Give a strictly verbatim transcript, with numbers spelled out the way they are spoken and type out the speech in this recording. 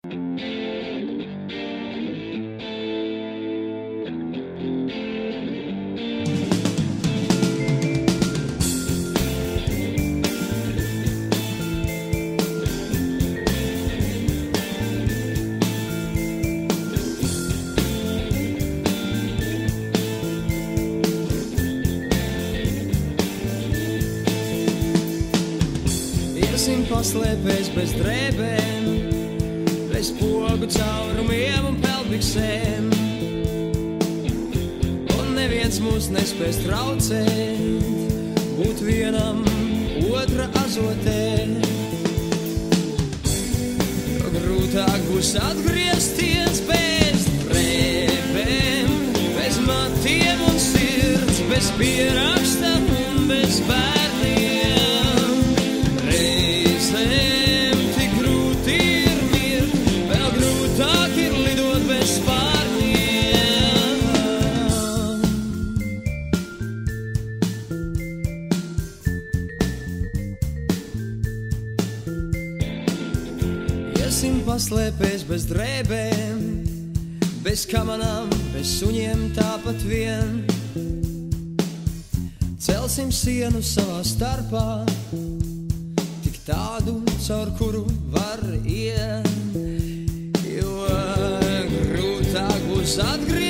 Iesim paslēpēs bez drēbēm, bez pogu caurumiem un pelbiksēm, un neviens mūs nespēs traucēt, būt vienam otra azotē. Jo grūtāk būs atgriezties bez drēbēm, bez matiem un sirds, bez pieraksta un bez bērniem. Reizēm tik grūti ir mirt, vēl grūtāk ir lidot bez spārniem. Iesim paslēpēs bez drēbēm, bez kamanām, bez suņiem tāpat vien. Celsim sienu savā starpā, tik tādu, caur kuru var iet, jo grūtāk būs atgriezt.